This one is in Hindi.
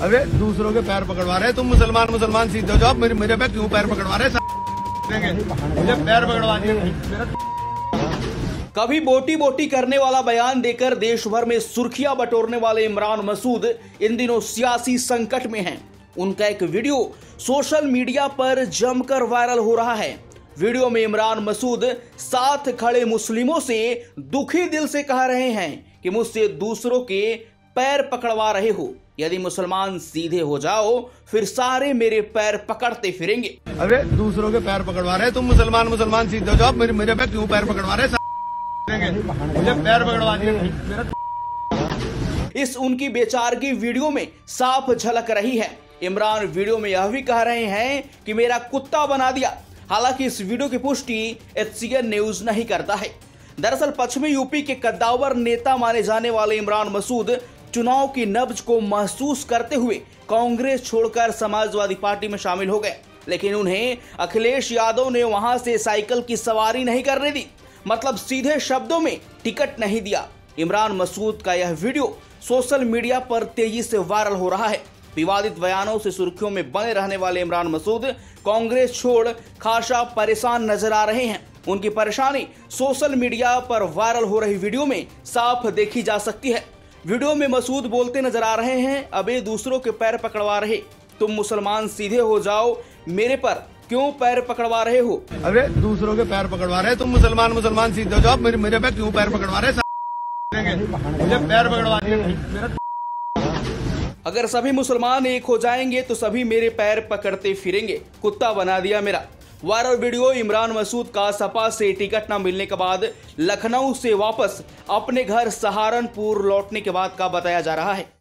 अरे दूसरों के पैर पकड़वा रहे, तुम मुसलमान सीधे हो जाओ, मेरे पे क्यों पैर पकड़वा रहे? मुझे पैर पकड़वा दिए। कभी बोटी बोटी करने वाला बयान देकर देश भर में सुर्खियां बटोरने वाले इमरान मसूद इन दिनों सियासी संकट में हैं। उनका एक वीडियो सोशल मीडिया पर जमकर वायरल हो रहा है। वीडियो में इमरान मसूद साथ खड़े मुस्लिमों से दुखी दिल से कह रहे हैं कि मुझसे दूसरों के पैर पकड़वा रहे हो, यदि मुसलमान सीधे हो जाओ फिर सारे मेरे पैर पकड़ते फिरेंगे। अरे दूसरों के पैर पकड़वा रहे, तुम मुसलमान सीधे हो जाओ, मेरे पे क्यों पैर पकड़वा रहे? मुझे पैर पकड़वा दिए। इस उनकी बेचारगी वीडियो में साफ झलक रही है। इमरान वीडियो में यह भी कह रहे हैं कि मेरा कुत्ता बना दिया। हालांकि इस वीडियो की पुष्टि HCN न्यूज नहीं करता है। दरअसल पश्चिमी यूपी के कद्दावर नेता माने जाने वाले इमरान मसूद चुनाव की नब्ज को महसूस करते हुए कांग्रेस छोड़कर समाजवादी पार्टी में शामिल हो गए, लेकिन उन्हें अखिलेश यादव ने वहां से साइकिल की सवारी नहीं करने दी, मतलब सीधे शब्दों में टिकट नहीं दिया। इमरान मसूद का यह वीडियो सोशल मीडिया पर तेजी से वायरल हो रहा है। विवादित बयानों से सुर्खियों में बने रहने वाले इमरान मसूद कांग्रेस छोड़ खासा परेशान नजर आ रहे हैं। उनकी परेशानी सोशल मीडिया पर वायरल हो रही वीडियो में साफ देखी जा सकती है। वीडियो में मसूद बोलते नजर आ रहे हैं, अबे दूसरों के पैर पकड़वा रहे, तुम मुसलमान सीधे हो जाओ, मेरे पर क्यों पैर पकड़वा रहे हो? अरे दूसरों के पैर पकड़वा रहे, तुम मुसलमान सीधे हो जाओ, मेरे पे क्यों पैर पकड़वा रहे? मुझे पैर पकड़वा दिए। अगर सभी मुसलमान एक हो जाएंगे तो सभी मेरे पैर पकड़ते फिरेंगे, कुत्ता बना दिया मेरा। वायरल वीडियो इमरान मसूद का सपा से टिकट न मिलने के बाद लखनऊ से वापस अपने घर सहारनपुर लौटने के बाद का बताया जा रहा है।